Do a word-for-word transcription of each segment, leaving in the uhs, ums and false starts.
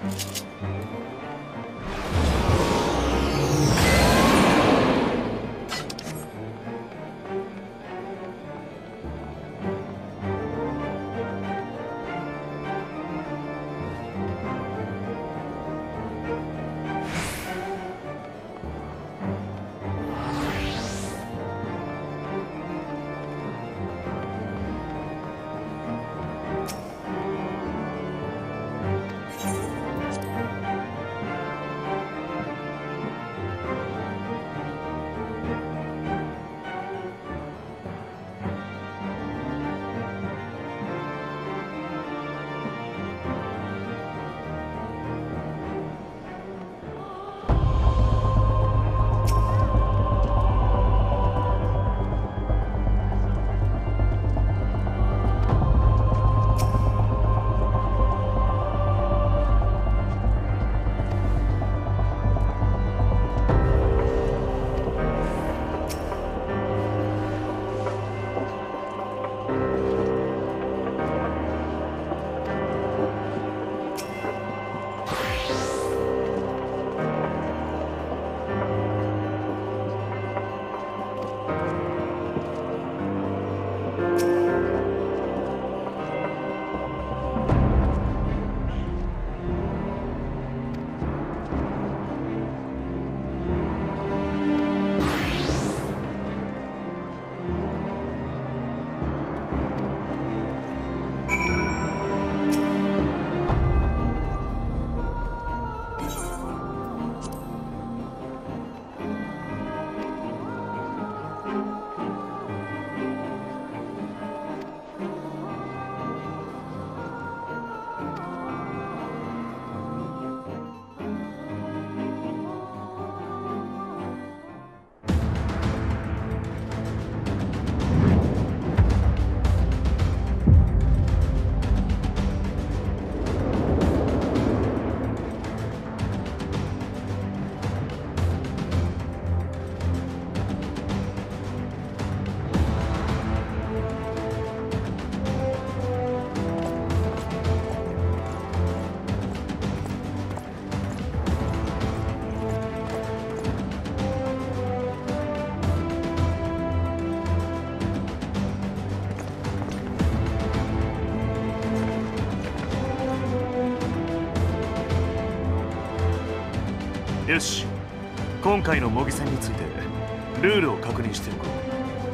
よし、今回の模擬戦についてルールを確認しておこう。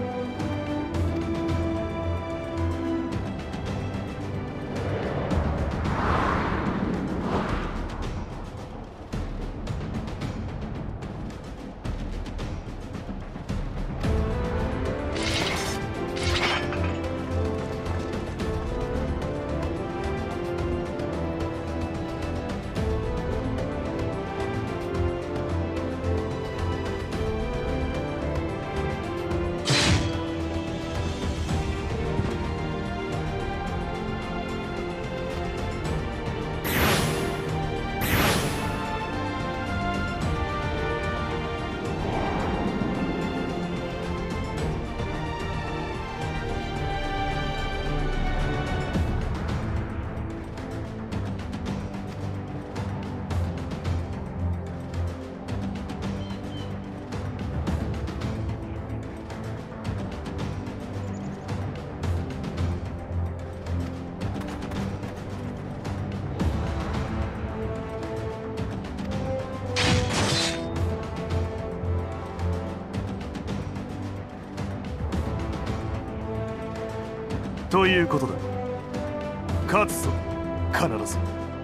ということだ。勝つぞ、必ず。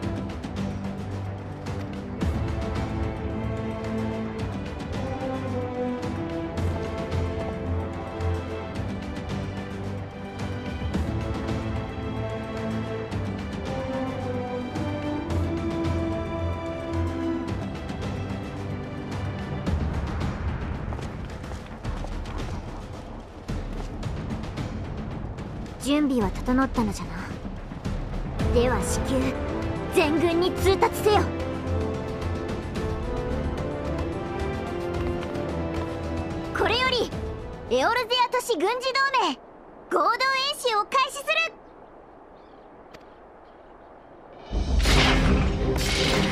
準備は整ったのじゃな。では至急全軍に通達せよ。これよりエオルゼア都市軍事同盟合同演習を開始する。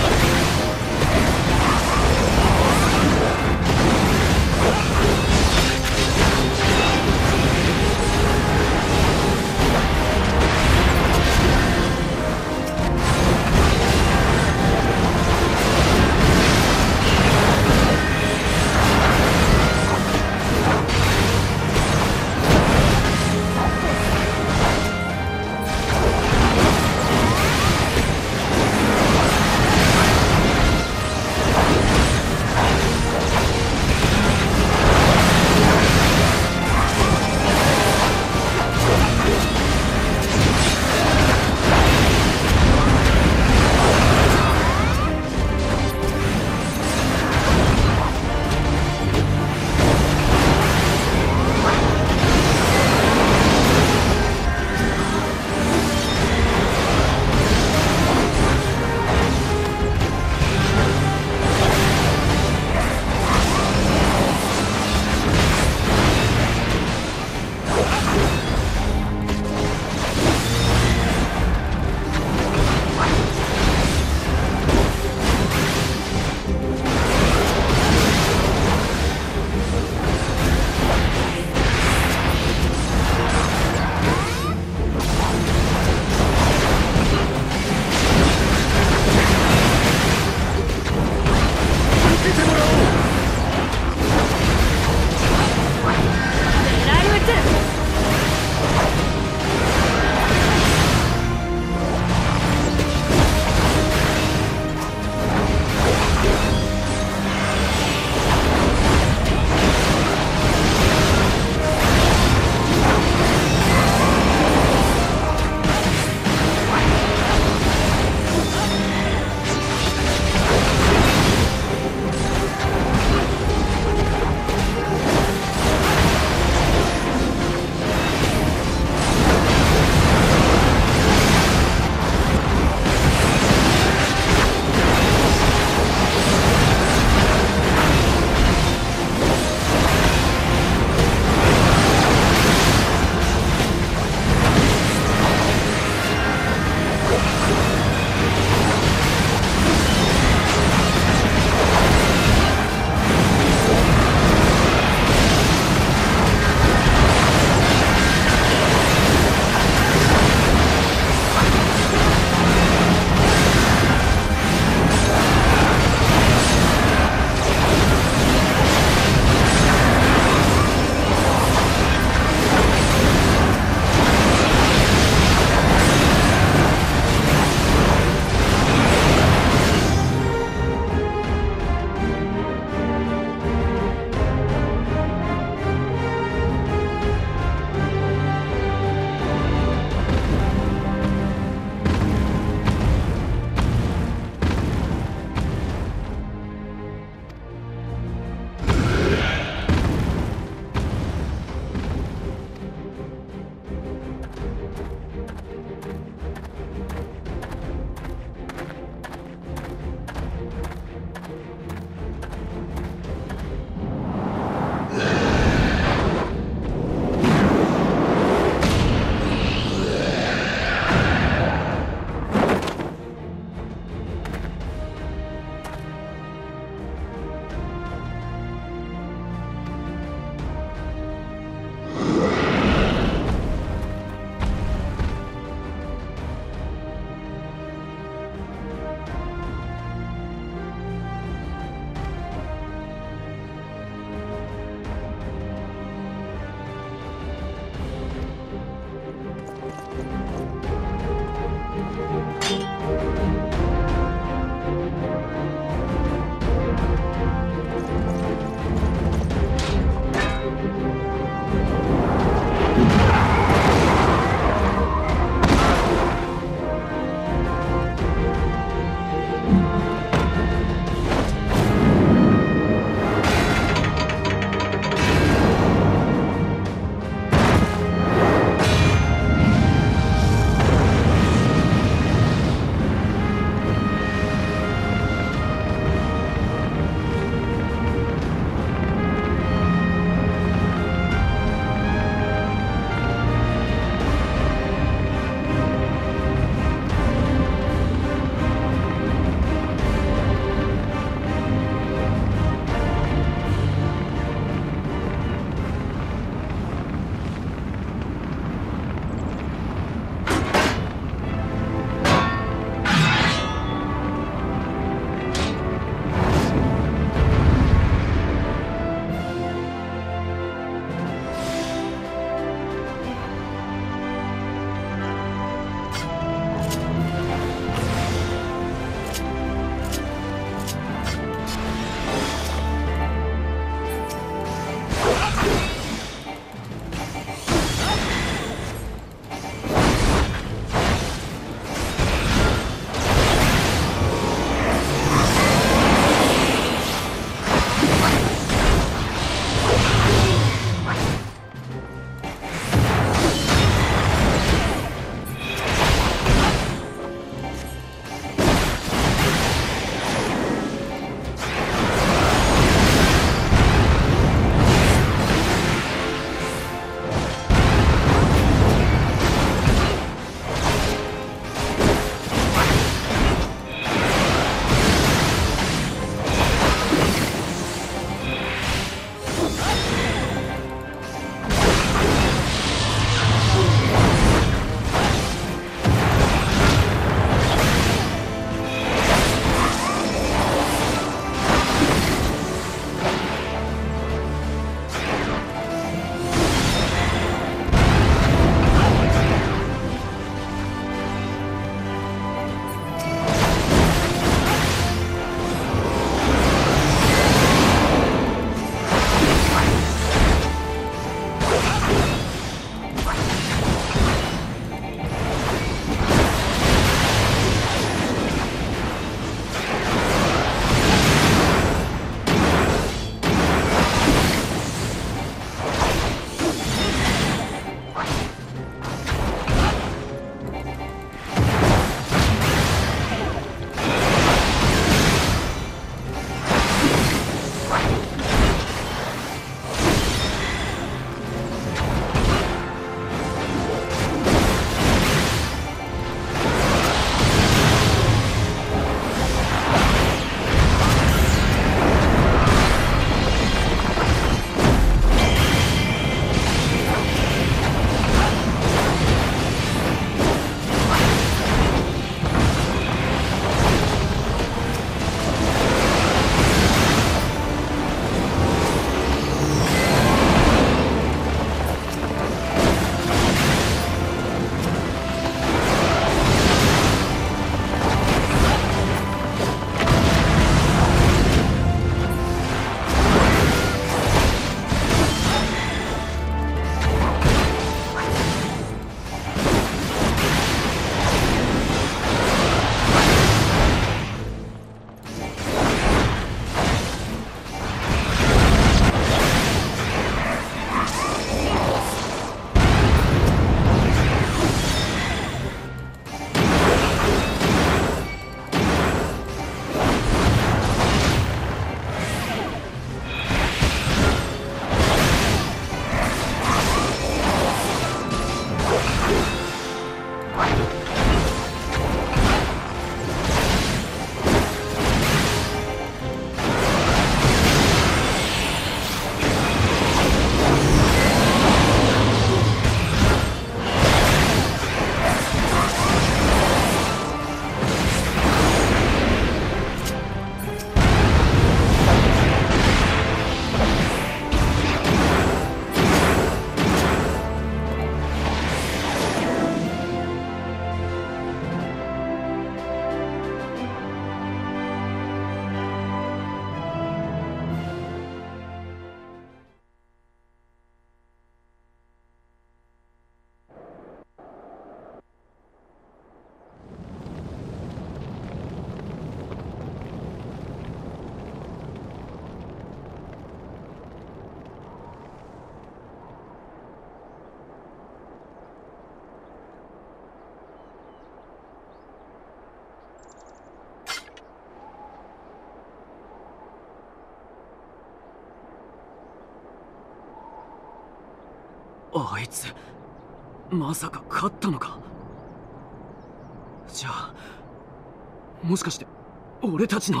あいつまさか勝ったのか。じゃあもしかして俺たちの。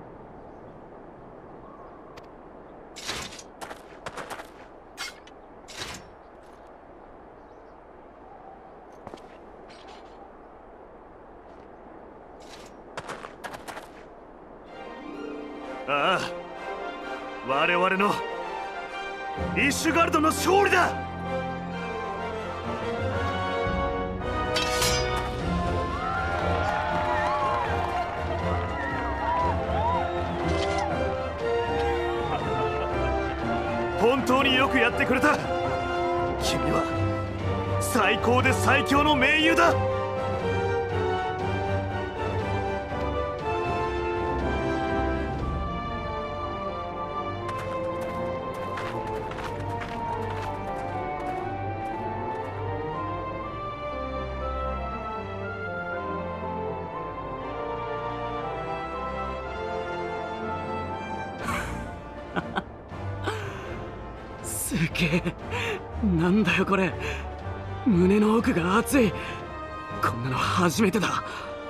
ああ、我々のイシュガルドの勝利だ。本当によくやってくれた。君は最高で最強の盟友だ。 すげえ、なんだよこれ。胸の奥が熱い。こんなの初めてだ。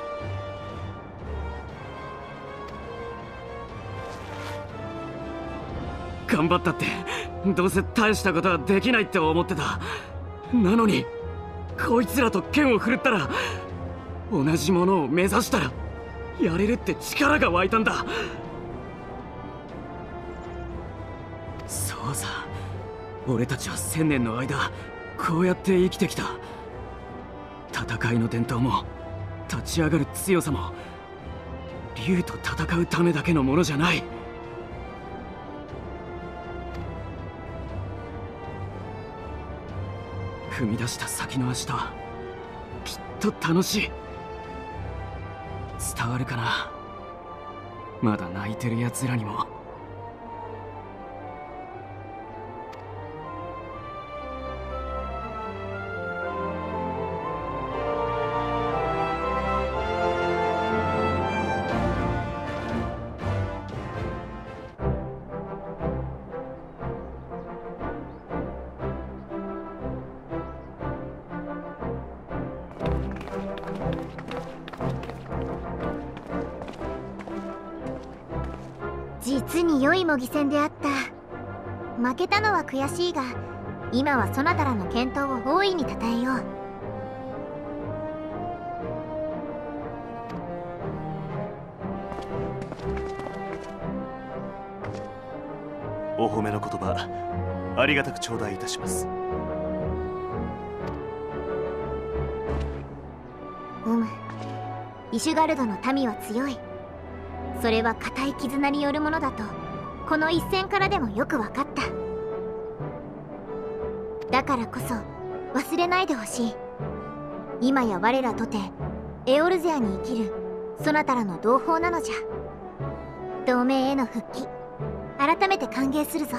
頑張ったってどうせ大したことはできないって思ってた。なのにこいつらと剣を振るったら、同じものを目指したらやれるって力が湧いたんだ。そうさ、俺たちは千年の間こうやって生きてきた。戦いの伝統も立ち上がる強さも竜と戦うためだけのものじゃない。踏み出した先の明日はきっと楽しい。伝わるかな、まだ泣いてる奴らにも。 実に良い模擬戦であった。負けたのは悔しいが、今はそなたらの健闘を大いに称えよう。 お褒めの言葉ありがたく頂戴いたします。 うむ、イシュガルドの民は強い。それは固い絆によるものだとこの一戦からでもよく分かった。だからこそ忘れないでほしい。今や我らとてエオルゼアに生きるそなたらの同胞なのじゃ。同盟への復帰改めて歓迎するぞ。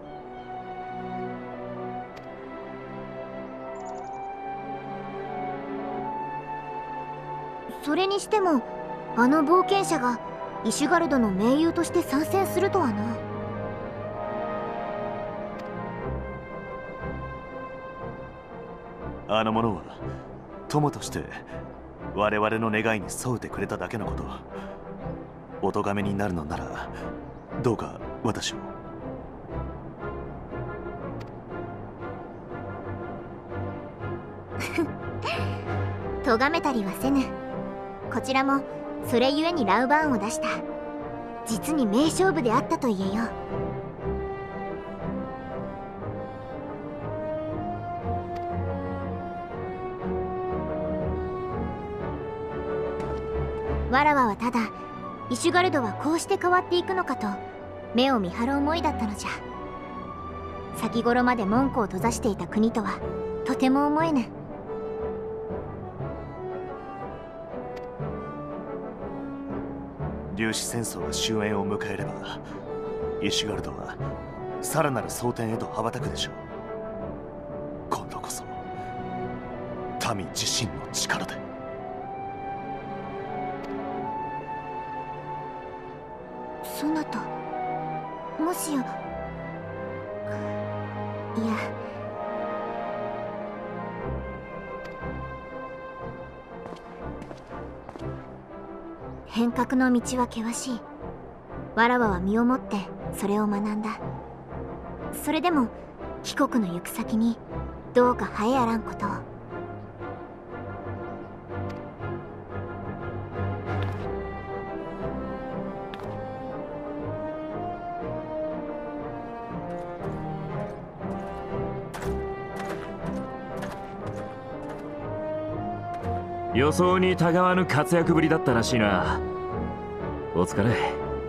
それにしてもあの冒険者がイシュガルドの盟友として参戦するとはな。 あの者は友として我々の願いに沿うてくれただけのこと。お咎めになるのならどうか私を。 咎めたりはせぬ。こちらもそれゆえにラウバーンを出した。実に名勝負であったと言えよう。わらわはただイシュガルドはこうして変わっていくのかと目を見張る思いだったのじゃ。先頃まで門戸を閉ざしていた国とはとても思えぬ。 粒子戦争が終焉を迎えればイシュガルドはさらなる蒼天へと羽ばたくでしょう。今度こそ民自身の力で。 そなた、もしや。いや、 変革の道は険しい。わらわは身をもってそれを学んだ。それでも貴国の行く先にどうか栄えあらんことを。 予想にたがわぬ活躍ぶりだったらしいな。お疲れ。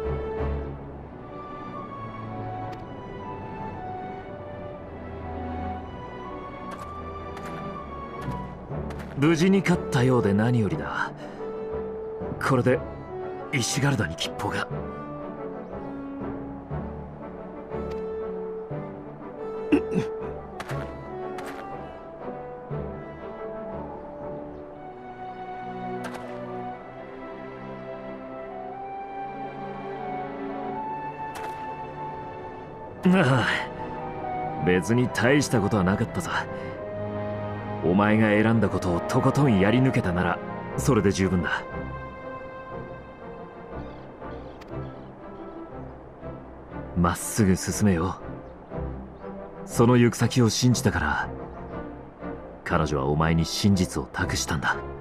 無事に勝ったようで何よりだ。これでイシュガルダに吉報が。ああ、別に大したことはなかったさ。お前が選んだことをとことんやり抜けたならそれで十分だ。まっすぐ進めよ。その行く先を信じたから彼女はお前に真実を託したんだ。